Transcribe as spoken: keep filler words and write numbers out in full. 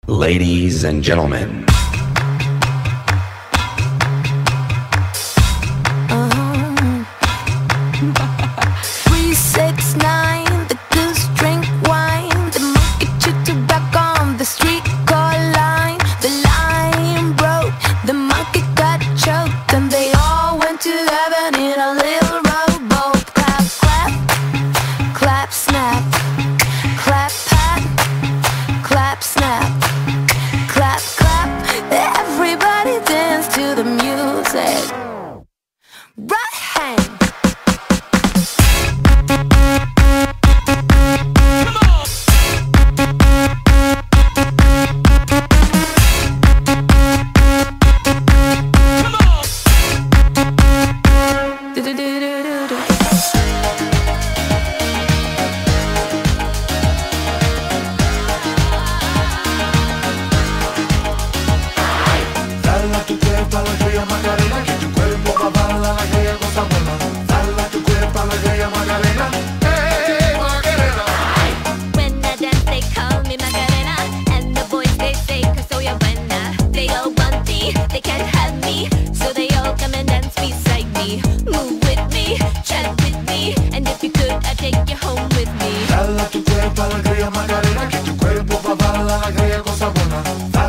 Ladies and gentlemen. Three, six, nine, the goose drink wine. The monkey chewed tobacco on the street car line. The line broke, the monkey got choked, and they all went to heaven in a little rowboat. Clap, clap, clap, snap. Clap, pat, clap, snap. Clap, clap, everybody dance to the music. Right hand. Dala tu cuerpo a la estrella Macarena, que tu cuerpo va a bailar la estrella cosa buena. Dala tu cuerpo a la estrella Macarena, hey Macarena. When I dance they call me Macarena, and the boys they say que soy buena. They all want me, they can't have me, so they all come and dance beside me. Move with me, chat with me, and if you could I'd take you home with me. Dala tu cuerpo a la estrella Macarena, que tu cuerpo va a bailar la estrella cosa buena.